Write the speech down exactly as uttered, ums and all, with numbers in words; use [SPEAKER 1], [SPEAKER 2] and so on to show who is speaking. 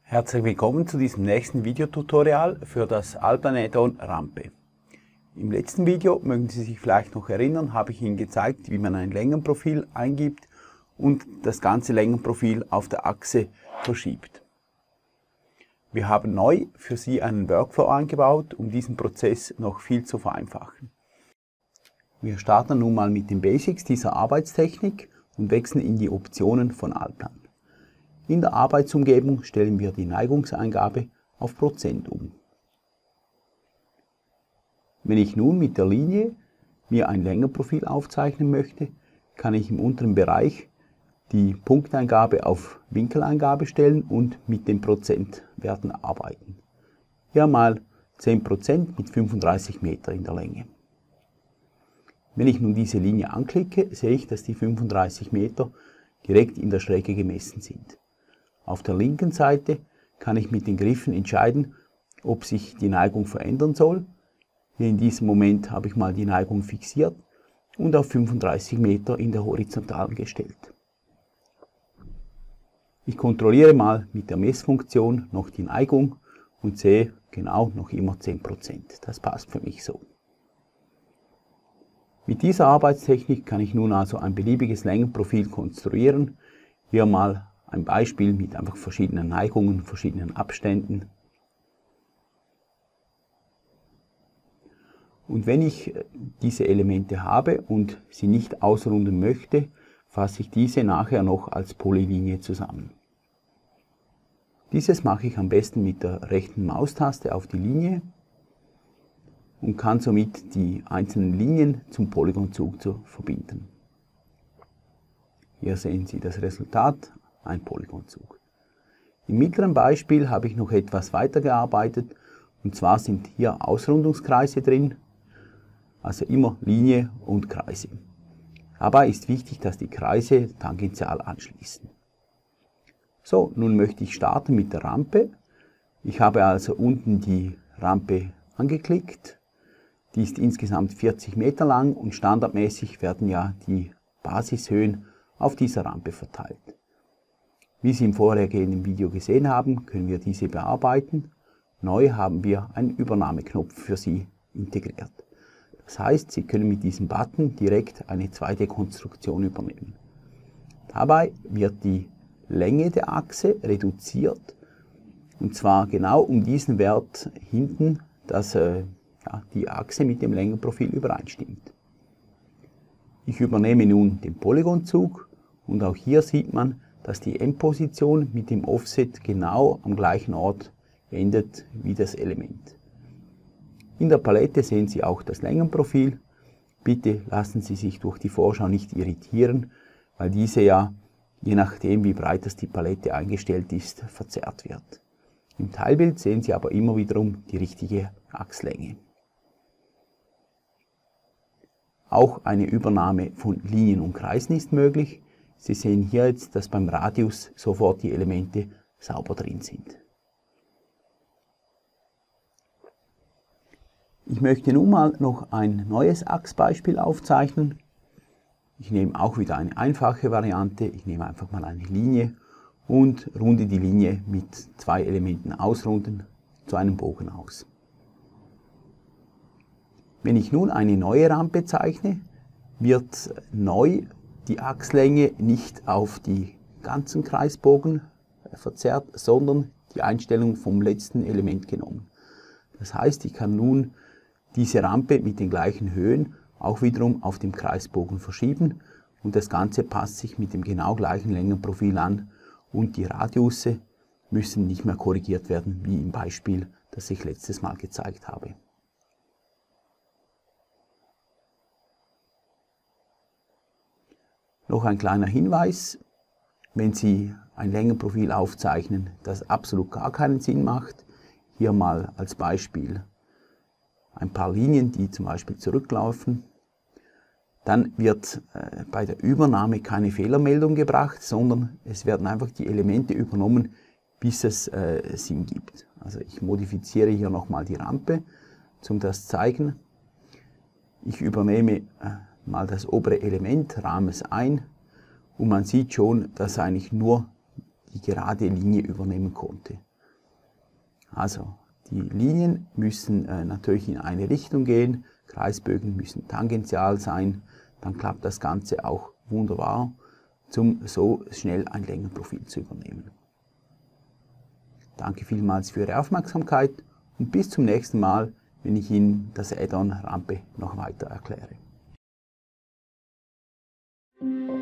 [SPEAKER 1] Herzlich willkommen zu diesem nächsten Videotutorial für das Alplanetron Rampe. Im letzten Video, mögen Sie sich vielleicht noch erinnern, habe ich Ihnen gezeigt, wie man ein Längenprofil eingibt und das ganze Längenprofil auf der Achse verschiebt. Wir haben neu für Sie einen Workflow eingebaut, um diesen Prozess noch viel zu vereinfachen. Wir starten nun mal mit den Basics dieser Arbeitstechnik und wechseln in die Optionen von Alplan. In der Arbeitsumgebung stellen wir die Neigungseingabe auf Prozent um. Wenn ich nun mit der Linie mir ein Längenprofil aufzeichnen möchte, kann ich im unteren Bereich die Punkteingabe auf Winkeleingabe stellen und mit den Prozentwerten arbeiten. Hier mal zehn Prozent mit fünfunddreißig Meter in der Länge. Wenn ich nun diese Linie anklicke, sehe ich, dass die fünfunddreißig Meter direkt in der Schräge gemessen sind. Auf der linken Seite kann ich mit den Griffen entscheiden, ob sich die Neigung verändern soll. Hier in diesem Moment habe ich mal die Neigung fixiert und auf fünfunddreißig Meter in der Horizontalen gestellt. Ich kontrolliere mal mit der Messfunktion noch die Neigung und sehe genau noch immer zehn Prozent. Das passt für mich so. Mit dieser Arbeitstechnik kann ich nun also ein beliebiges Längenprofil konstruieren. Hier mal ein Beispiel mit einfach verschiedenen Neigungen, verschiedenen Abständen. Und wenn ich diese Elemente habe und sie nicht ausrunden möchte, fasse ich diese nachher noch als Polylinie zusammen. Dieses mache ich am besten mit der rechten Maustaste auf die Linie und kann somit die einzelnen Linien zum Polygonzug zu verbinden. Hier sehen Sie das Resultat. Ein Polygonzug. Im mittleren Beispiel habe ich noch etwas weiter gearbeitet, und zwar sind hier Ausrundungskreise drin, also immer Linie und Kreise. Dabei ist wichtig, dass die Kreise tangential anschließen. So, nun möchte ich starten mit der Rampe. Ich habe also unten die Rampe angeklickt. Die ist insgesamt vierzig Meter lang und standardmäßig werden ja die Basishöhen auf dieser Rampe verteilt. Wie Sie im vorhergehenden Video gesehen haben, können wir diese bearbeiten. Neu haben wir einen Übernahmeknopf für Sie integriert. Das heißt, Sie können mit diesem Button direkt eine zwei D Konstruktion übernehmen. Dabei wird die Länge der Achse reduziert, und zwar genau um diesen Wert hinten, dass äh, ja, die Achse mit dem Längenprofil übereinstimmt. Ich übernehme nun den Polygonzug und auch hier sieht man, dass die Endposition mit dem Offset genau am gleichen Ort endet wie das Element. In der Palette sehen Sie auch das Längenprofil. Bitte lassen Sie sich durch die Vorschau nicht irritieren, weil diese ja, je nachdem wie breit das die Palette eingestellt ist, verzerrt wird. Im Teilbild sehen Sie aber immer wiederum die richtige Achslänge. Auch eine Übernahme von Linien und Kreisen ist möglich. Sie sehen hier jetzt, dass beim Radius sofort die Elemente sauber drin sind. Ich möchte nun mal noch ein neues Achsbeispiel aufzeichnen. Ich nehme auch wieder eine einfache Variante. Ich nehme einfach mal eine Linie und runde die Linie mit zwei Elementen ausrunden zu einem Bogen aus. Wenn ich nun eine neue Rampe zeichne, wird neu die Achslänge nicht auf die ganzen Kreisbogen verzerrt, sondern die Einstellung vom letzten Element genommen. Das heißt, ich kann nun diese Rampe mit den gleichen Höhen auch wiederum auf dem Kreisbogen verschieben und das Ganze passt sich mit dem genau gleichen Längenprofil an und die Radiusse müssen nicht mehr korrigiert werden, wie im Beispiel, das ich letztes Mal gezeigt habe. Noch ein kleiner Hinweis, wenn Sie ein Längenprofil aufzeichnen, das absolut gar keinen Sinn macht, hier mal als Beispiel ein paar Linien, die zum Beispiel zurücklaufen, dann wird äh, bei der Übernahme keine Fehlermeldung gebracht, sondern es werden einfach die Elemente übernommen, bis es äh, Sinn gibt. Also ich modifiziere hier nochmal die Rampe, um das zu zeigen. Ich übernehme äh, mal das obere Element, rahme es ein und man sieht schon, dass eigentlich nur die gerade Linie übernehmen konnte. Also, die Linien müssen äh, natürlich in eine Richtung gehen, Kreisbögen müssen tangential sein, dann klappt das Ganze auch wunderbar, um so schnell ein Längenprofil zu übernehmen. Danke vielmals für Ihre Aufmerksamkeit und bis zum nächsten Mal, wenn ich Ihnen das Add-on Rampe noch weiter erkläre.